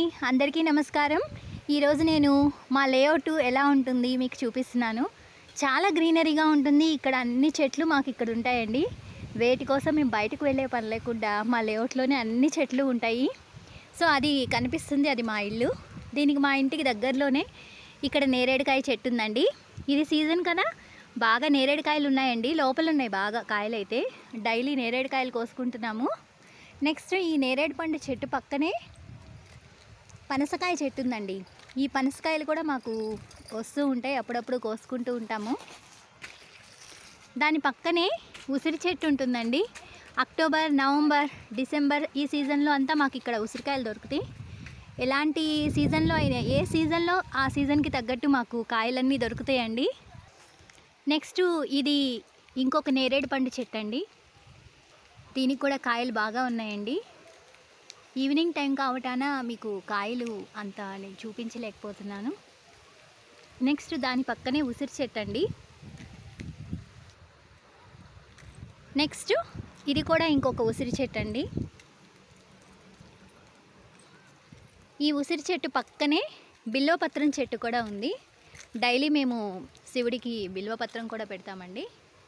అందరికీ నమస్కారం। ఈరోజు నేను మా లేఅవుట్ ఎలా ఉంటుంది మీకు చూపిస్తున్నాను। చాలా గ్రీనరీగా ఉంటుంది। ఇక్కడ అన్ని చెట్లు మాకు ఇక్కడ ఉంటాయండి। వేటి కోసం మేము బయటకు వెళ్ళే పని లేకుండా మా లేఅవుట్లోనే అన్ని చెట్లు ఉంటాయి। సో అది కనిపిస్తుంది, అది మా ఇల్లు। దీనికి మా ఇంటికి దగ్గరలోనే ఇక్కడ నేరేడుకాయ చెట్టు ఉందండి। ఇది సీజన్ కదా, బాగా నేరేడుకాయలు ఉన్నాయండి। లోపల ఉన్నాయి బాగా కాయలు, అయితే డైలీ నేరేడుకాయలు కోసుకుంటున్నాము। నెక్స్ట్ ఈ నేరేడు పండు చెట్టు పక్కనే పనసకాయ చెట్టు ఉందండి। ఈ పనసకాయలు కూడా మాకు వస్తూ ఉంటాయి, అప్పుడప్పుడు కోసుకుంటూ ఉంటాము। దాని పక్కనే ఉసిరి చెట్టు ఉంటుందండి। అక్టోబర్, నవంబర్, డిసెంబర్ ఈ సీజన్లో అంతా మాకు ఇక్కడ ఉసిరికాయలు దొరుకుతాయి। ఎలాంటి సీజన్లో అయినా, ఏ సీజన్లో ఆ సీజన్కి తగ్గట్టు మాకు కాయలన్నీ దొరుకుతాయండి। నెక్స్ట్ ఇది ఇంకొక నేరేడు పండు చెట్టు అండి। దీనికి కూడా కాయలు బాగా ఉన్నాయండి। ఈవినింగ్ టైం కావటాన మీకు కాయలు అంత నేను చూపించలేకపోతున్నాను। నెక్స్ట్ దాని పక్కనే ఉసిరి చెట్టు అండి। నెక్స్ట్ ఇది కూడా ఇంకొక ఉసిరి చెట్టు అండి। ఈ ఉసిరి చెట్టు పక్కనే బిల్వపత్రం చెట్టు కూడా ఉంది। డైలీ మేము శివుడికి బిల్వపత్రం కూడా పెడతామండి।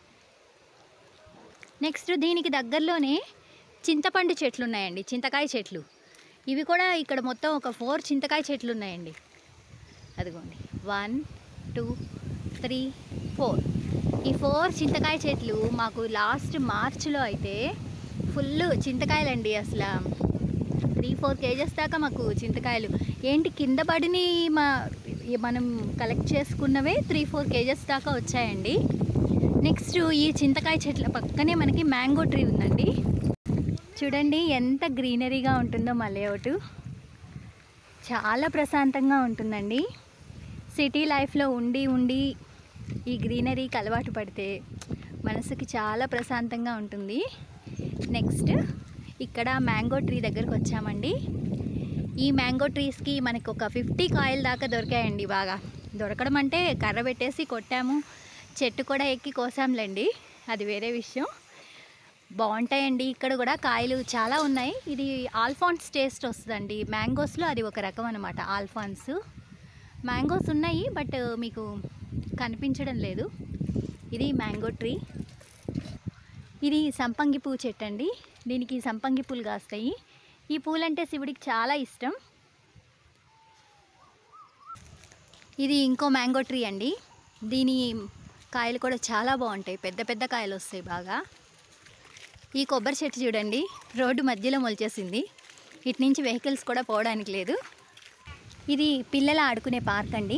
నెక్స్ట్ దీనికి దగ్గరలోనే చింతపండు చెట్లు ఉన్నాయండి, చింతకాయ చెట్లు। ఇవి కూడా ఇక్కడ మొత్తం ఒక 4 చింతకాయ చెట్లు ఉన్నాయండి। అదిగోండి 1 2 3 4, ఈ 4 చింతకాయ చెట్లు మాకు లాస్ట్ మార్చిలో అయితే ఫుల్ చింతకాయలండి। అసలు 3-4 కేజెస్ దాకా మాకు చింతకాయలు ఏంటి కింద పడిని మనం కలెక్ట్ చేసుకున్నవే 3-4 కేజెస్ దాకా వచ్చాయండి। నెక్స్ట్ ఈ చింతకాయ చెట్ల పక్కనే మనకి మ్యాంగో ట్రీ ఉందండి। చూడండి ఎంత గ్రీనరీగా ఉంటుందో మా లేఅవుట్, చాలా ప్రశాంతంగా ఉంటుందండి। సిటీ లైఫ్లో ఉండి ఈ గ్రీనరీకి అలవాటు పడితే మనసుకి చాలా ప్రశాంతంగా ఉంటుంది। నెక్స్ట్ ఇక్కడ మ్యాంగో ట్రీ దగ్గరకు వచ్చామండి। ఈ మ్యాంగో ట్రీస్కి మనకు ఒక 50 కాయలు దాకా దొరికాయండి। బాగా దొరకడం అంటే కర్ర పెట్టేసి కొట్టాము, చెట్టు కూడా ఎక్కి కోసాంలేండి, అది వేరే విషయం। బాగుంటాయండి ఇక్కడ కూడా కాయలు చాలా ఉన్నాయి। ఇది ఆల్ఫాన్స్ టేస్ట్ వస్తుందండి మ్యాంగోస్లో, అది ఒక రకం అనమాట ఆల్ఫాన్స్। మ్యాంగోస్ ఉన్నాయి బట్ మీకు కనిపించడం లేదు। ఇది మ్యాంగో ట్రీ। ఇది సంపంగి పువ్వు చెట్టు అండి। దీనికి సంపంగి పూలు కాస్తాయి। ఈ పూలంటే శివుడికి చాలా ఇష్టం। ఇది ఇంకో మ్యాంగో ట్రీ అండి। దీని కాయలు కూడా చాలా బాగుంటాయి, పెద్ద పెద్ద కాయలు వస్తాయి బాగా। ఈ కొబ్బరి చెట్టు చూడండి, రోడ్డు మధ్యలో మొలిచేసింది, ఇటు నుంచి వెహికల్స్ కూడా పోవడానికి లేదు। ఇది పిల్లల ఆడుకునే పార్క్ అండి।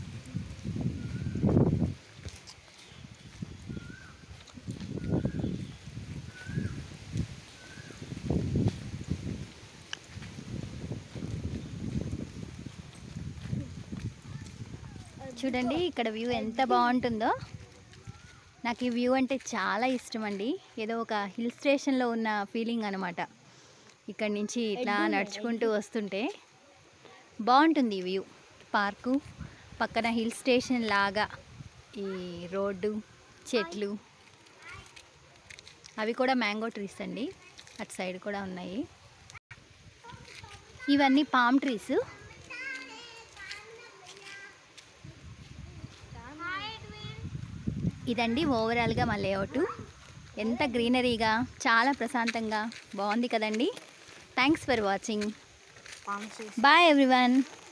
చూడండి ఇక్కడ వ్యూ ఎంత బాగుంటుందో, నాకు ఈ వ్యూ అంటే చాలా ఇష్టం అండి। ఏదో ఒక హిల్ స్టేషన్లో ఉన్న ఫీలింగ్ అనమాట। ఇక్కడ నుంచి ఇట్లా నడుచుకుంటూ వస్తుంటే బాగుంటుంది ఈ వ్యూ। పార్కు పక్కన హిల్ స్టేషన్ లాగా ఈ రోడ్డు, చెట్లు, అవి కూడా మ్యాంగో ట్రీస్ అండి, అటు సైడ్ కూడా ఉన్నాయి। ఇవన్నీ పామ్ ట్రీస్। ఇదండి ఓవరాల్గా మా లేఅవుట్, ఎంత గ్రీనరీగా చాలా ప్రశాంతంగా బాగుంది కదండి। Thanks for watching, bye everyone.